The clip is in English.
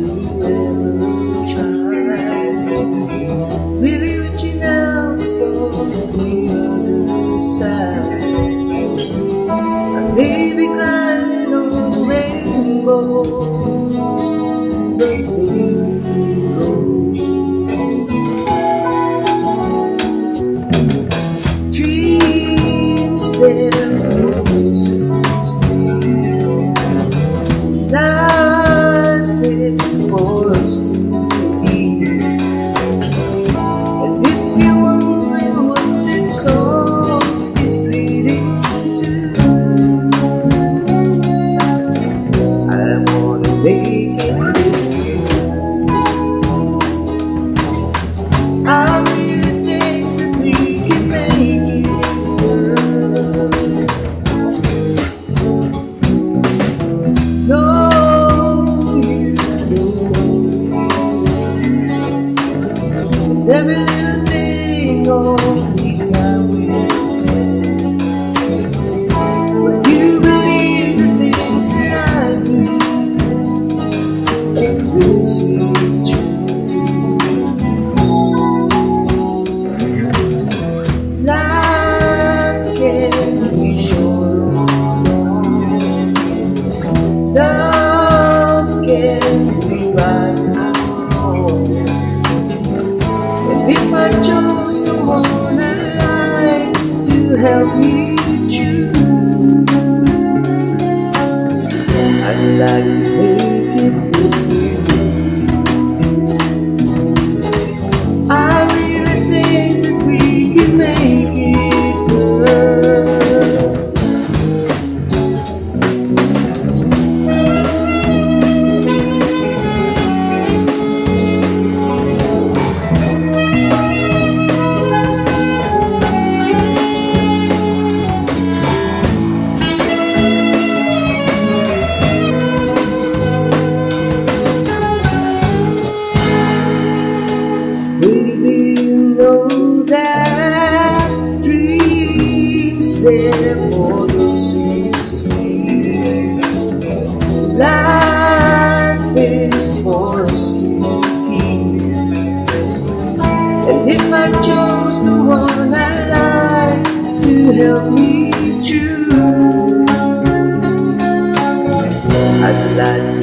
you ever try really reaching out for the other side? I may be climbing on rainbows, but baby rose. Dreams that life is for us to be. And if you're wondering what this song is leading to, I wanna make it with you. I really think that we can make it work. No, every little thing only time will say. But you believe the things that I do, and we'll see true. Life can be short, love can be right. If I chose the one I like to help me choose, I'd like to make it with you. I really think that we can make it work. Baby, you know that dreams there for those who sleep. Life is for us to keep. And if I chose the one I like to help me choose, I'd like to